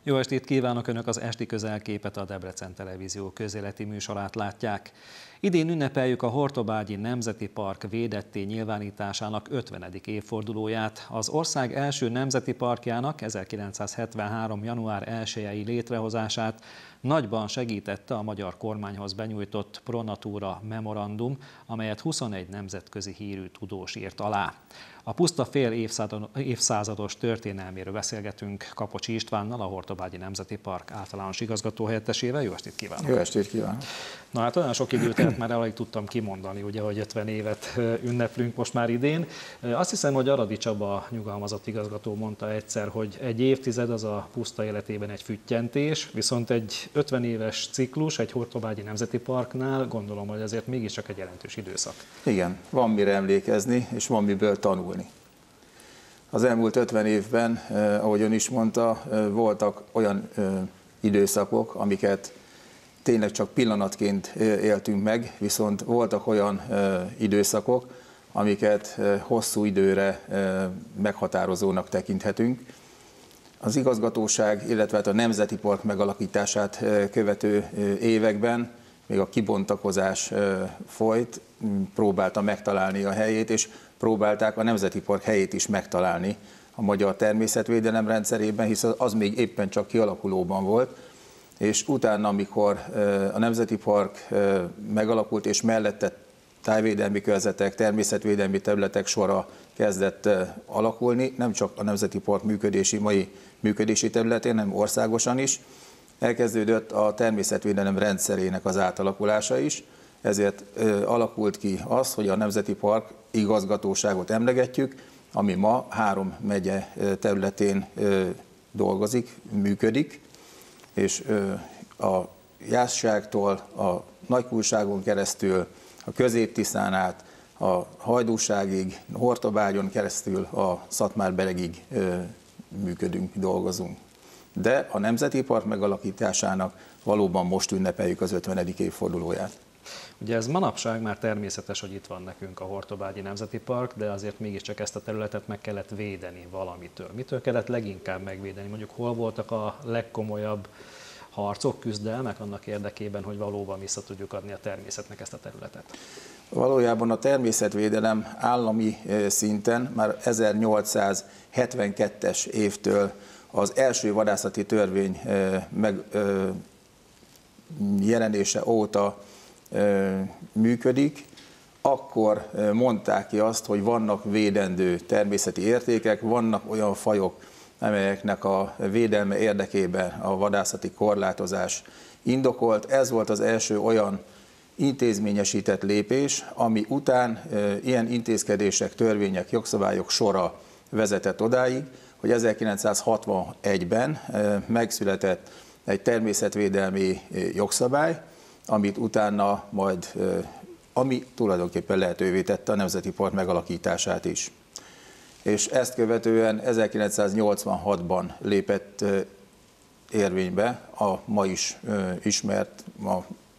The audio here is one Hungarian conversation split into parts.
Jó estét kívánok! Önök az esti közelképet, a Debrecen Televízió közéleti műsorát látják. Idén ünnepeljük a Hortobágyi Nemzeti Park védetté nyilvánításának 50. évfordulóját. Az ország első nemzeti parkjának 1973. január 1-i létrehozását nagyban segítette a magyar kormányhoz benyújtott Pro Natura memorandum, amelyet 21 nemzetközi hírű tudós írt alá. A puszta fél évszázados történelméről beszélgetünk Kapocsi Istvánnal, a Hortobágyi Nemzeti Park általános igazgatóhelyettesével. Jó estét kívánok! Jó estét kívánok! Na hát olyan sok időt telt, már alig tudtam kimondani, ugye, hogy 50 évet ünneplünk most már idén. Azt hiszem, hogy Aradi Csaba nyugalmazott igazgató mondta egyszer, hogy egy évtized az a puszta életében egy füttyentés, viszont egy 50 éves ciklus egy Hortobágyi Nemzeti Parknál gondolom, hogy ezért mégiscsak egy jelentős időszak. Igen, van mire emlékezni, és van miből tanulni. Az elmúlt 50 évben, ahogy ön is mondta, voltak olyan időszakok, amiket tényleg csak pillanatként éltünk meg, viszont voltak olyan időszakok, amiket hosszú időre meghatározónak tekinthetünk. Az igazgatóság, illetve a Nemzeti Park megalakítását követő években még a kibontakozás folyt, próbálta megtalálni a helyét, és próbálták a Nemzeti Park helyét is megtalálni a magyar természetvédelem rendszerében, hisz az még éppen csak kialakulóban volt, és utána, amikor a Nemzeti Park megalakult, és mellette tájvédelmi körzetek, természetvédelmi területek sora kezdett alakulni, nem csak a Nemzeti Park mai működési területén, hanem országosan is, elkezdődött a természetvédelem rendszerének az átalakulása is, ezért alakult ki az, hogy a Nemzeti Park igazgatóságot emlegetjük, ami ma 3 megye területén dolgozik, működik, és a Jászságtól a Nagykunságon keresztül, a Közép-Tiszán át, a Hajdúságig, Hortobágyon keresztül a Szatmár-Beregig működünk, dolgozunk. De a Nemzeti Park megalakításának valóban most ünnepeljük az 50. évfordulóját. Ugye ez manapság már természetes, hogy itt van nekünk a Hortobágyi Nemzeti Park, de azért mégiscsak ezt a területet meg kellett védeni valamitől. Mitől kellett leginkább megvédeni? Mondjuk hol voltak a legkomolyabb harcok, küzdelmek annak érdekében, hogy valóban vissza tudjuk adni a természetnek ezt a területet? Valójában a természetvédelem állami szinten már 1872-es évtől az első vadászati törvény megjelenése óta működik. Akkor mondták ki azt, hogy vannak védendő természeti értékek, vannak olyan fajok, amelyeknek a védelme érdekében a vadászati korlátozás indokolt. Ez volt az első olyan intézményesített lépés, ami után ilyen intézkedések, törvények, jogszabályok sora vezetett odáig, hogy 1961-ben megszületett egy természetvédelmi jogszabály, amit utána ami tulajdonképpen lehetővé tette a Nemzeti Park megalakítását is. És ezt követően 1986-ban lépett érvénybe a ma is ismert a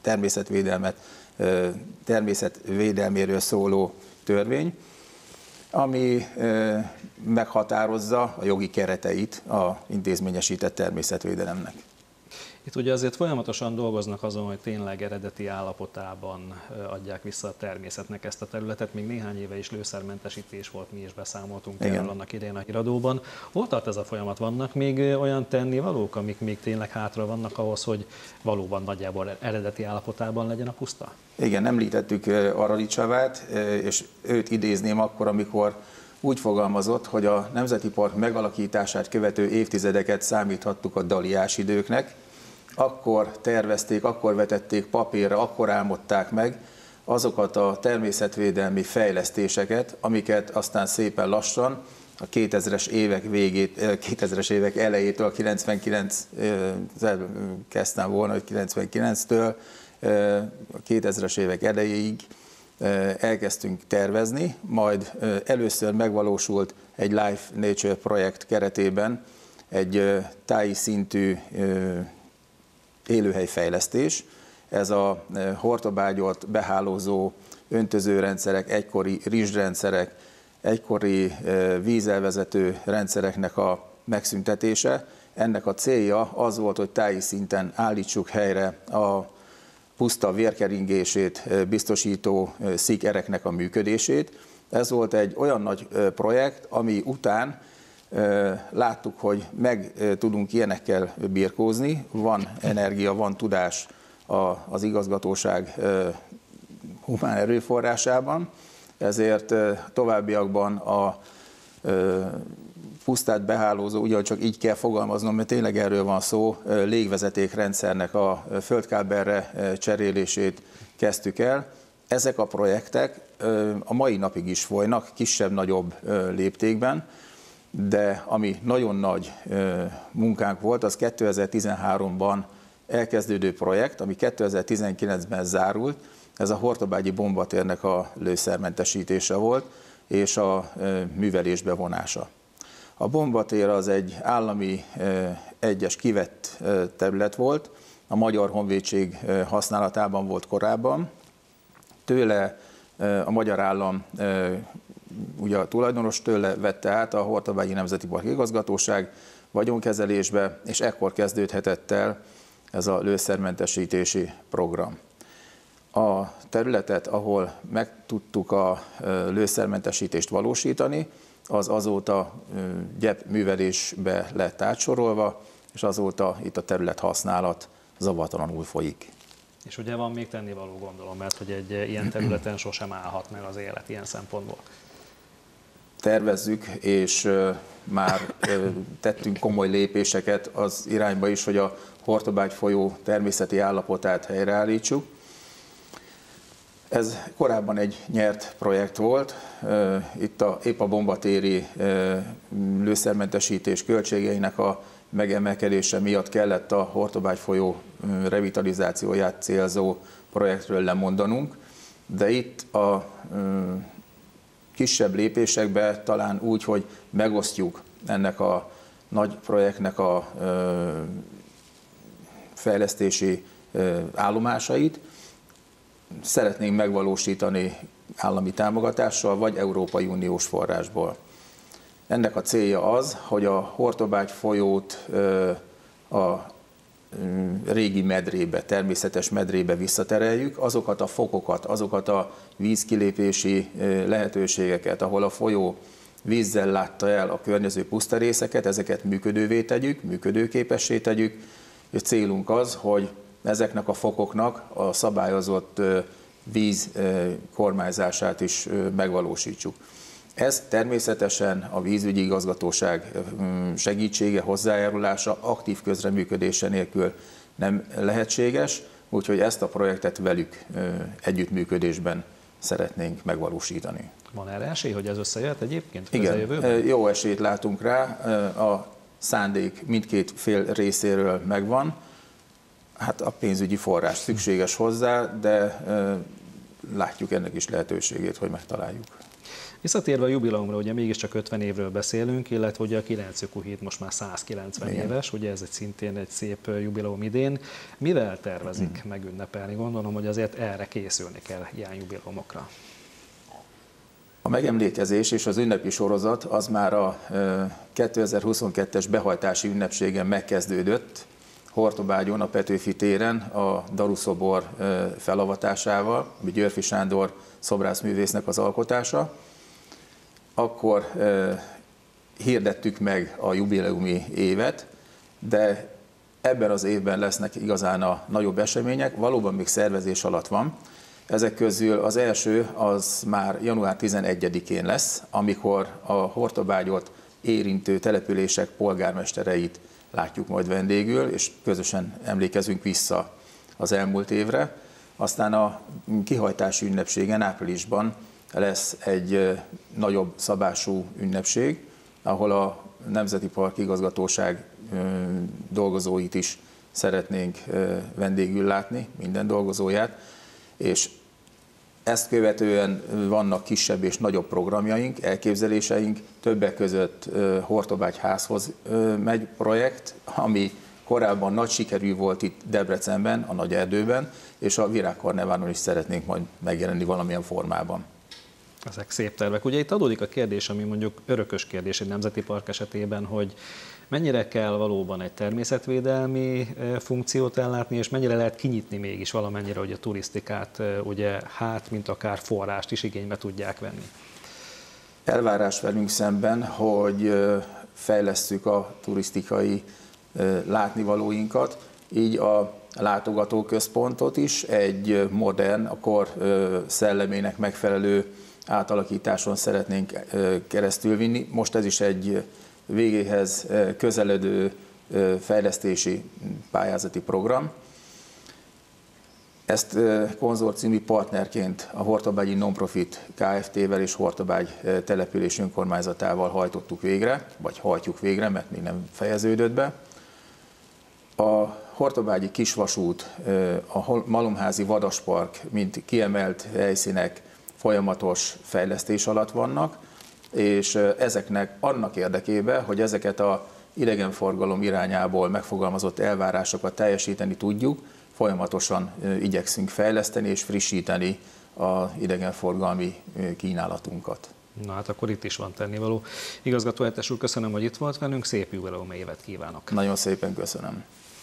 természetvédelméről szóló törvény, ami meghatározza a jogi kereteit az intézményesített természetvédelemnek. Itt ugye azért folyamatosan dolgoznak azon, hogy tényleg eredeti állapotában adják vissza a természetnek ezt a területet. Még néhány éve is lőszermentesítés volt, mi is beszámoltunk erről annak idején a híradóban. Hol tart ez a folyamat? Vannak még olyan tennivalók, amik még tényleg hátra vannak ahhoz, hogy valóban nagyjából eredeti állapotában legyen a puszta? Igen, említettük Aradi Csabát, és őt idézném akkor, amikor úgy fogalmazott, hogy a Nemzeti Park megalakítását követő évtizedeket számíthattuk a daliás időknek. Akkor tervezték, akkor vetették papírra, akkor álmodták meg azokat a természetvédelmi fejlesztéseket, amiket aztán szépen lassan a 2000-es évek elejétől, 99 kezdtem volna, hogy 99-től a 2000-es évek elejéig elkezdtünk tervezni, majd először megvalósult egy Life Nature projekt keretében egy táji szintű élőhelyfejlesztés. Ez a Hortobágyot behálózó öntözőrendszerek, egykori rizsrendszerek, egykori vízelvezető rendszereknek a megszüntetése. ennek a célja az volt, hogy táji szinten állítsuk helyre a puszta vérkeringését biztosító szíkereknek a működését. Ez volt egy olyan nagy projekt, ami után láttuk, hogy meg tudunk ilyenekkel birkózni, van energia, van tudás az igazgatóság humán erőforrásában, ezért továbbiakban a pusztát behálózó, ugyancsak így kell fogalmaznom, mert tényleg erről van szó, légvezetékrendszernek a földkábelre cserélését kezdtük el. Ezek a projektek a mai napig is folynak, kisebb-nagyobb léptékben, de ami nagyon nagy munkánk volt, az 2013-ban elkezdődő projekt, ami 2019-ben zárult, ez a hortobágyi bombatérnek a lőszermentesítése volt, és a művelésbe vonása. A bombatér az egy állami egyes kivett terület volt, a Magyar Honvédség használatában volt korábban. Tőle a magyar állam, ugye a tulajdonos tőle vette át a Hortobágyi Nemzeti Park Igazgatóság vagyonkezelésbe, és ekkor kezdődhetett el ez a lőszermentesítési program. A területet, ahol meg tudtuk a lőszermentesítést valósítani, az azóta gyep művelésbe lett átsorolva, és azóta itt a terület használat zavartalanul folyik. És ugye van még tennivaló, gondolom, mert hogy egy ilyen területen sosem állhat meg az élet ilyen szempontból. Tervezzük, és már tettünk komoly lépéseket az irányba is, hogy a Hortobágy folyó természeti állapotát helyreállítsuk. Ez korábban egy nyert projekt volt, itt épp a bombatéri lőszermentesítés költségeinek a megemelkedése miatt kellett a Hortobágy folyó revitalizációját célzó projektről lemondanunk, de itt a kisebb lépésekbe talán úgy, hogy megosztjuk ennek a nagy projektnek a fejlesztési állomásait, szeretnénk megvalósítani állami támogatással vagy Európai Uniós forrásból. Ennek a célja az, hogy a Hortobágy folyót a régi medrébe, természetes medrébe visszatereljük, azokat a fokokat, azokat a vízkilépési lehetőségeket, ahol a folyó vízzel látta el a környező pusztarészeket, ezeket működővé tegyük, működőképessé tegyük, és célunk az, hogy ezeknek a fokoknak a szabályozott víz kormányzását is megvalósítsuk. Ez természetesen a vízügyi igazgatóság segítsége, hozzájárulása, aktív közreműködése nélkül nem lehetséges, úgyhogy ezt a projektet velük együttműködésben szeretnénk megvalósítani. Van erre esély, hogy ez összejöhet egyébként? Igen, jó esélyt látunk rá, a szándék mindkét fél részéről megvan. Hát a pénzügyi forrás szükséges hozzá, de látjuk ennek is lehetőségét, hogy megtaláljuk. Visszatérve a jubileumra, ugye mégiscsak 50 évről beszélünk, illetve ugye a 9. híd most már 190 Igen. éves, ugye ez szintén egy szép jubileum idén. Mivel tervezik megünnepelni? Gondolom, hogy azért erre készülni kell ilyen jubileumokra. A megemlékezés és az ünnepi sorozat az már a 2022-es behajtási ünnepségen megkezdődött, Hortobágyon, a Petőfi téren a daruszobor felavatásával, ami Györfi Sándor szobrászművésznek az alkotása. Akkor hirdettük meg a jubileumi évet, de ebben az évben lesznek igazán a nagyobb események, valóban még szervezés alatt van. Ezek közül az első az már január 11-én lesz, amikor a Hortobágyot érintő települések polgármestereit látjuk majd vendégül, és közösen emlékezünk vissza az elmúlt évre. Aztán a kihajtási ünnepségen áprilisban lesz egy nagyobb szabású ünnepség, ahol a Nemzeti Park Igazgatóság dolgozóit is szeretnénk vendégül látni, minden dolgozóját, és ezt követően vannak kisebb és nagyobb programjaink, elképzeléseink, többek között Hortobágy házhoz megy projekt, ami korábban nagy sikerű volt itt Debrecenben, a Nagy Erdőben, és a Virágkarneválon is szeretnénk majd megjelenni valamilyen formában. Ezek szép tervek. Ugye itt adódik a kérdés, ami mondjuk örökös kérdés egy nemzeti park esetében, hogy mennyire kell valóban egy természetvédelmi funkciót ellátni, és mennyire lehet kinyitni mégis valamennyire, hogy a turisztikát, ugye, mint akár forrást is igénybe tudják venni. Elvárás velünk szemben, hogy fejlesszük a turisztikai látnivalóinkat, így a látogatóközpontot is egy modern, a kor szellemének megfelelő átalakításon szeretnénk keresztülvinni. Most ez is egy végéhez közeledő fejlesztési pályázati program. Ezt konzorciumi partnerként a Hortobágyi Nonprofit Kft-vel és Hortobágy település önkormányzatával hajtottuk végre, vagy hajtjuk végre, mert még nem fejeződött be. A Hortobágyi Kisvasút, a Malomházi Vadaspark, mint kiemelt helyszínek folyamatos fejlesztés alatt vannak, és ezeknek annak érdekében, hogy ezeket az idegenforgalom irányából megfogalmazott elvárásokat teljesíteni tudjuk, folyamatosan igyekszünk fejleszteni és frissíteni az idegenforgalmi kínálatunkat. Na hát akkor itt is van tennivaló. Igazgató helyettes úr, köszönöm, hogy itt volt velünk, szép jubileumi évet kívánok! Nagyon szépen köszönöm!